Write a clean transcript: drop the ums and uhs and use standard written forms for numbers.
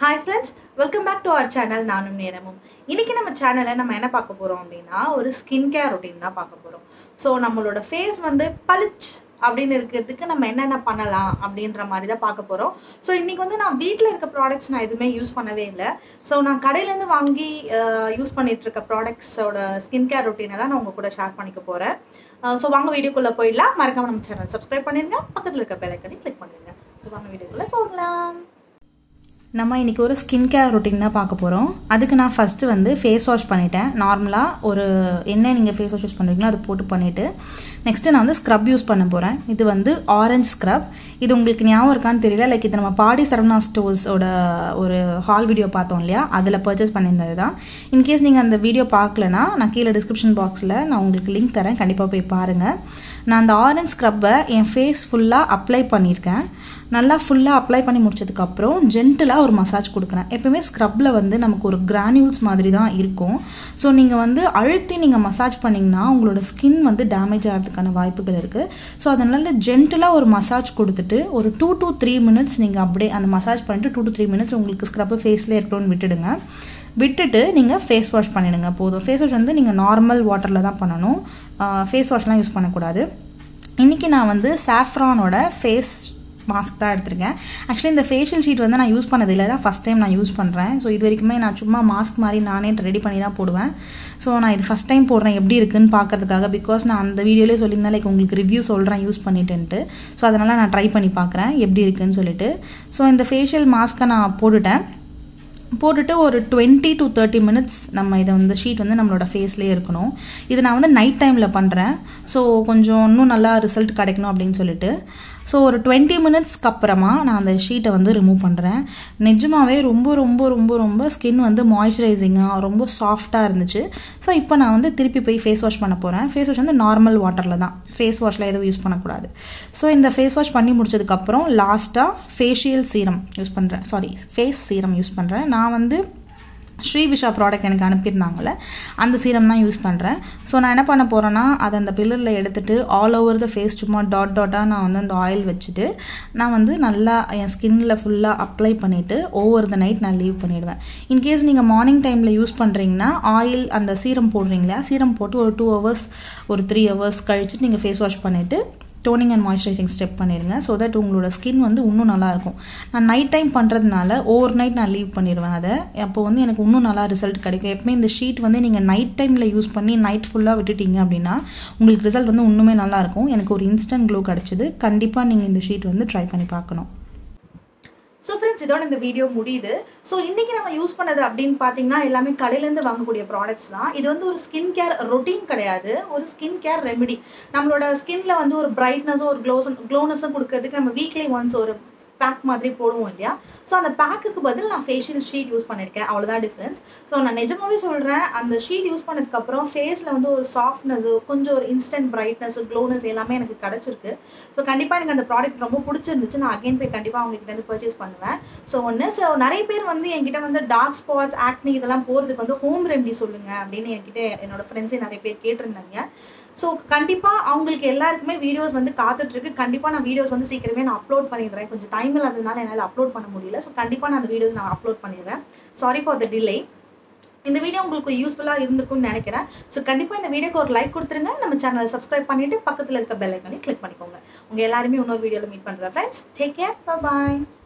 Hi friends, welcome back to our channel. நானும் நேரமும். இன்னைக்கு நம்ம சேனல்ல நம்ம என்ன பார்க்க போறோம் அப்படினா ஒரு ஸ்கின் கேர் ரொட்டீன் தான் பார்க்க போறோம். சோ நம்மளோட ஃபேஸ் வந்து பளிச் அப்படினு இருக்கிறதுக்கு நம்ம என்னென்ன பண்ணலாம் அப்படின்ற மாதிரி தான் பார்க்க போறோம். சோ இன்னைக்கு வந்து நான் வீட்ல இருக்க ப்ராடக்ட்ஸ் நான் எதுமே யூஸ் பண்ணவே இல்ல. சோ நான் கடையில இருந்து வாங்கி யூஸ் பண்ணிட்டு இருக்க ப்ராடக்ட்ஸோட ஸ்கின் கேர் ரொட்டீனை தான் நான் உங்க கூட ஷேர் பண்ணிக்க போறேன். சோ வாங்க வீடியோக்குள்ள போயிடலாம். மறக்காம நம்ம சேனல் சப்ஸ்கிரைப் பண்ணிருங்க. பக்கத்துல இருக்க பெல் ஐகானை கிளிக் பண்ணிருங்க. சோ வாங்க வீடியோக்குள்ள போகலாம். நம்ம இன்றைக்கி ஒரு ஸ்கின் கேர் ரொட்டீன் தான் பார்க்க போகிறோம். அதுக்கு நான் ஃபஸ்ட்டு வந்து ஃபேஸ் வாஷ் பண்ணிட்டேன். நார்மலாக ஒரு என்ன நீங்கள் ஃபேஸ் வாஷ் யூஸ் பண்ணுறீங்களோ அது போட்டு பண்ணிவிட்டு நெக்ஸ்ட்டு நான் வந்து ஸ்க்ரப் யூஸ் பண்ண போகிறேன். இது வந்து ஆரஞ்ச் ஸ்க்ரப். இது உங்களுக்கு ஞாபகம் இருக்கான்னு தெரியல. லைக் இது நம்ம பாடி சரவணா ஸ்டோர்ஸோட ஒரு ஹால் வீடியோ பார்த்தோம் இல்லையா, அதில் பர்ச்சேஸ் பண்ணியிருந்தது தான். இன்கேஸ் நீங்கள் அந்த வீடியோ பார்க்கலனா நான் கீழே டிஸ்கிரிப்ஷன் பாக்ஸில் நான் உங்களுக்கு லிங்க் தரேன், கண்டிப்பாக போய் பாருங்கள். நான் அந்த ஆரஞ்ச் ஸ்க்ரப்பை என் ஃபேஸ் ஃபுல்லாக அப்ளை பண்ணியிருக்கேன். நல்லா ஃபுல்லாக அப்ளை பண்ணி முடிச்சதுக்கப்புறம் ஜென்டிலாக ஒரு மசாஜ் கொடுக்குறேன். எப்போவுமே ஸ்க்ரப்பில் வந்து நமக்கு ஒரு கிரானியூல்ஸ் மாதிரி தான் இருக்கும். ஸோ நீங்கள் வந்து அழுத்தி நீங்கள் மசாஜ் பண்ணிங்கன்னா உங்களோட ஸ்கின் வந்து டேமேஜ் ஆகிறதுக்கான வாய்ப்புகள் இருக்குது. ஸோ அதனால் ஜென்டிலாக ஒரு மசாஜ் கொடுத்துட்டு ஒரு 2 to 3 minutes நீங்கள் அப்படியே அந்த மசாஜ் பண்ணிட்டு 2 to 3 minutes உங்களுக்கு ஸ்க்ரப்பு ஃபேஸ்லேயே இருக்கணும்னு விட்டுடுங்க. விட்டுட்டு நீங்கள் ஃபேஸ் வாஷ் பண்ணிடுங்க போதும். ஃபேஸ் வாஷ் வந்து நீங்கள் நார்மல் வாட்டரில் தான் பண்ணணும், ஃபேஸ் வாஷ்லாம் யூஸ் பண்ணக்கூடாது. இன்றைக்கி நான் வந்து சாஃப்ரானோட ஃபேஸ் மாஸ்க் தான் எடுத்திருக்கேன். ஆக்சுவலி இந்த ஃபேஷியல் ஷீட் வந்து நான் யூஸ் பண்ணது இல்லை, தான் ஃபஸ்ட் டைம் நான் யூஸ் பண்ணுறேன். ஸோ இது வரைக்குமே நான் சும்மா மாஸ்க் மாதிரி நானே ரெடி பண்ணி தான் போடுவேன். ஸோ நான் இது ஃபஸ்ட் டைம் போடுறேன் எப்படி இருக்குன்னு பார்க்கறதுக்காக. பிகாஸ் நான் அந்த வீடியோலேயே சொல்லியிருந்தேன் லைக் உங்களுக்கு ரிவ்யூ சொல்கிறேன் யூஸ் பண்ணிட்டுன்ட்டு. ஸோ அதனால் நான் ட்ரை பண்ணி பார்க்குறேன் எப்படி இருக்குன்னு சொல்லிட்டு. ஸோ இந்த ஃபேஷியல் மாஸ்க்கை நான் போட்டுட்டு ஒரு 20 to 30 minutes நம்ம இதை வந்து ஷீட் வந்து நம்மளோட ஃபேஸ்லேயே இருக்கணும். இது நான் வந்து நைட் டைமில் பண்ணுறேன். ஸோ கொஞ்சம் இன்னும் நல்லா ரிசல்ட் கிடைக்கணும் அப்படின்னு சொல்லிட்டு ஸோ ஒரு 20 minutesக்கு அப்புறமா நான் அந்த ஷீட்டை வந்து ரிமூவ் பண்ணுறேன். நிஜமாகவே ரொம்ப ரொம்ப ரொம்ப ரொம்ப ஸ்கின் வந்து மாய்ஸ்சரைசிங்காக ரொம்ப சாஃப்டாக இருந்துச்சு. ஸோ இப்போ நான் வந்து திருப்பி போய் ஃபேஸ் வாஷ் பண்ண போகிறேன். ஃபேஸ் வாஷ் வந்து நார்மல் வாட்டரில் தான், ஃபேஸ் வாஷில் எதுவும் யூஸ் பண்ணக்கூடாது. ஸோ இந்த ஃபேஸ் வாஷ் பண்ணி முடிச்சதுக்கப்புறம் லாஸ்ட்டாக ஃபேஸ் சீரம் யூஸ் பண்ணுறேன். நான் வந்து ஸ்ரீவிஷா ப்ராடக்ட் எனக்கு அனுப்பியிருந்தாங்கள்ல, அந்த சீரம் தான் யூஸ் பண்ணுறேன். ஸோ நான் என்ன பண்ண போகிறேன்னா அதை அந்த பில்லரில் எடுத்துகிட்டு ஆல் ஓவர் த ஃபேஸ் சும்மா டாட்டாக நான் வந்து அந்த ஆயில் வச்சுட்டு நான் வந்து நல்லா என் ஸ்கின்னில் ஃபுல்லாக அப்ளை பண்ணிவிட்டு ஓவர் த நைட் நான் லீவ் பண்ணிவிடுவேன். இன்கேஸ் நீங்கள் மார்னிங் டைமில் யூஸ் பண்ணுறீங்கன்னா ஆயில் அந்த சீரம் போடுறீங்களா, சீரம் போட்டு ஒரு 2 hours ஒரு 3 hours கழிச்சுட்டு நீங்கள் ஃபேஸ் வாஷ் பண்ணிவிட்டு டோனிங் அண்ட் மாய்ஸ்சரைசிங் ஸ்டெப் பண்ணிடுங்க. ஸோ தட் உங்களோட ஸ்கின் வந்து இன்னும் நல்லாயிருக்கும். நான் நைட் டைம் பண்ணுறதுனால ஓவர் நைட் நான் லீவ் பண்ணிடுவேன் அதை. அப்போ வந்து எனக்கு இன்னும் நல்லா ரிசல்ட் கிடைக்கும். எப்பவுமே இந்த ஷீட் வந்து நீங்கள் நைட் டைமில் யூஸ் பண்ணி நைட் ஃபுல்லாக விட்டுட்டீங்க அப்படின்னா உங்களுக்கு ரிசல்ட் வந்து இன்னுமே நல்லாயிருக்கும். எனக்கு ஒரு இன்ஸ்டன்ட் க்ளோ கிடச்சிது. கண்டிப்பாக நீங்கள் இந்த ஷீட் வந்து ட்ரை பண்ணி பார்க்கணும். ஸோ ஃப்ரெண்ட்ஸ், இதோட இந்த வீடியோ முடியுது. ஸோ இன்றைக்கி நம்ம யூஸ் பண்ணது அப்படின்னு பார்த்தீங்கன்னா எல்லாமே கடையிலேருந்து வாங்கக்கூடிய ப்ராடக்ட்ஸ் தான். இது வந்து ஒரு ஸ்கின் கேர் ரொட்டீன் கிடையாது, ஒரு ஸ்கின் கேர் ரெமெடி. நம்மளோட ஸ்கின்ல வந்து ஒரு பிரைட்னஸும் ஒரு க்ளோனஸும் கொடுக்கறதுக்கு நம்ம வீக்லி ஒன்ஸ் ஒரு பேக் மாதிரி போடுவோம் இல்லையா. ஸோ அந்த பேக்குக்கு பதில் நான் ஃபேஷியல் ஷீட் யூஸ் பண்ணியிருக்கேன், அவ்வளோதான் டிஃப்ரென்ஸ். ஸோ நான் நிஜமாவே சொல்கிறேன், அந்த ஷீட் யூஸ் பண்ணதுக்கப்புறம் ஃபேஸில் வந்து ஒரு சாஃப்ட்னஸு, கொஞ்சம் ஒரு இன்ஸ்டன்ட் பிரைட்னஸ், க்ளோனஸ் எல்லாமே எனக்கு கிடச்சிருக்கு. ஸோ கண்டிப்பாக எனக்கு அந்த ப்ராடக்ட் ரொம்ப பிடிச்சிருந்துச்சு. நான் அகைன் போய் கண்டிப்பாக அவங்ககிட்ட வந்து பர்ச்சேஸ் பண்ணுவேன். ஸோ நிறைய பேர் வந்து என்கிட்ட வந்து டார்க் ஸ்பாட்ஸ், ஆக்னி இதெல்லாம் போகிறதுக்கு வந்து ஹோம் ரெமெடி சொல்லுங்கள் அப்படின்னு என்கிட்ட என்னோடய ஃப்ரெண்ட்ஸே நிறைய பேர் கேட்டிருந்தாங்க. ஸோ கண்டிப்பாக அவங்களுக்கு எல்லாருக்குமே வீடியோஸ் வந்து காத்துட்ருக்கு. கண்டிப்பாக நான் வீடியோஸ் வந்து சீக்கிரமே நான் அப்லோட் பண்ணிடுறேன். கொஞ்சம் டைம் இல்லாததுனால என்னால் அப்லோட் பண்ண முடியல. ஸோ கண்டிப்பாக நான் அந்த வீடியோஸ் நான் அப்லோட் பண்ணிடுறேன். Sorry for the delay. இந்த வீடியோ உங்களுக்கு யூஸ்ஃபுல்லாக இருந்திருக்கும்னு நினைக்கிறேன். ஸோ கண்டிப்பாக இந்த வீடியோக்கு ஒரு லைக் கொடுத்துருங்க. நம்ம சேனலை சப்ஸ்கிரைப் பண்ணிவிட்டு பக்கத்தில் இருக்க பெல் ஐக்கானை கிளிக் பண்ணிக்கோங்க. உங்கள் எல்லாருமே இன்னொரு வீடியோவில் மீட் பண்ணுறேன் ஃப்ரெண்ட்ஸ். டேக் கேர், பாய்.